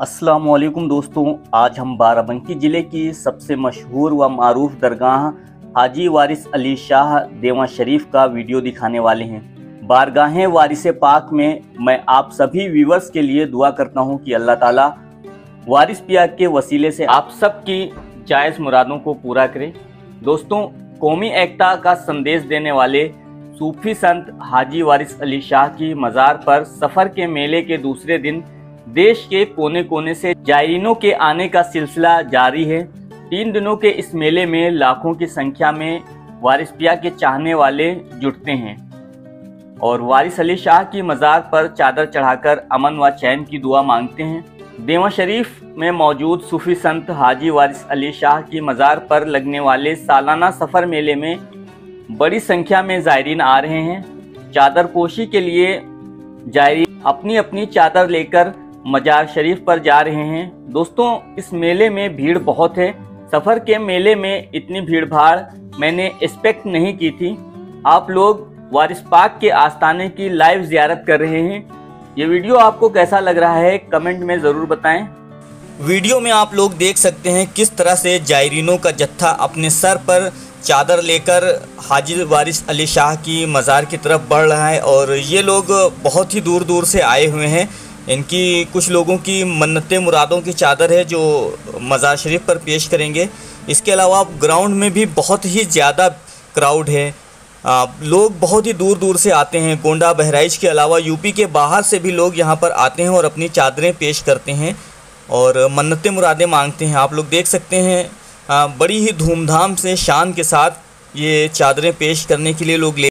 अस्सलामुअलैकुम दोस्तों, आज हम बाराबंकी ज़िले की सबसे मशहूर व मारूफ दरगाह हाजी वारिस अली शाह देवा शरीफ का वीडियो दिखाने वाले हैं। बारगाह वारिस पाक में मैं आप सभी व्यूवर्स के लिए दुआ करता हूं कि अल्लाह ताला वारिस पिया के वसीले से आप सबकी जायज़ मुरादों को पूरा करे। दोस्तों, कौमी एकता का संदेश देने वाले सूफी संत हाजी वारिस अली शाह की मज़ार पर सफ़र के मेले के दूसरे दिन देश के कोने कोने से जायरीनों के आने का सिलसिला जारी है। 3 दिनों के इस मेले में लाखों की संख्या में वारिस पिया के चाहने वाले जुटते हैं और वारिस अली शाह की मज़ार पर चादर चढ़ाकर अमन व चैन की दुआ मांगते हैं। देवा शरीफ में मौजूद सूफी संत हाजी वारिस अली शाह की मज़ार पर लगने वाले सालाना सफ़र मेले में बड़ी संख्या में ज़ायरीन आ रहे हैं। चादर पोशी के लिए ज़ायरीन अपनी अपनी चादर लेकर मजार शरीफ पर जा रहे हैं। दोस्तों, इस मेले में भीड़ बहुत है। सफ़र के मेले में इतनी भीड़ भाड़ मैंने एक्सपेक्ट नहीं की थी। आप लोग वारिस पाक के आस्थाने की लाइव ज़ियारत कर रहे हैं। ये वीडियो आपको कैसा लग रहा है कमेंट में ज़रूर बताएं। वीडियो में आप लोग देख सकते हैं किस तरह से जायरीनों का जत्था अपने सर पर चादर लेकर हाजी वारिस अली शाह की मज़ार की तरफ बढ़ रहा है और ये लोग बहुत ही दूर दूर से आए हुए हैं। इनकी कुछ लोगों की मन्नतें मुरादों की चादर है जो मज़ार शरीफ पर पेश करेंगे। इसके अलावा ग्राउंड में भी बहुत ही ज़्यादा क्राउड है। लोग बहुत ही दूर दूर से आते हैं। गोंडा बहराइच के अलावा यूपी के बाहर से भी लोग यहाँ पर आते हैं और अपनी चादरें पेश करते हैं और मन्नतें मुरादें मांगते हैं। आप लोग देख सकते हैं बड़ी ही धूमधाम से शान के साथ ये चादरें पेश करने के लिए लोग